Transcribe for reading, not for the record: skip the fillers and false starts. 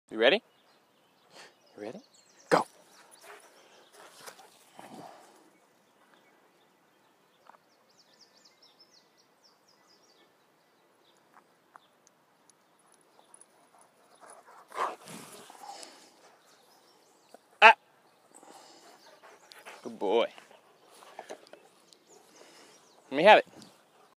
You ready? You ready? Go. Ah. Good boy. Let me have it.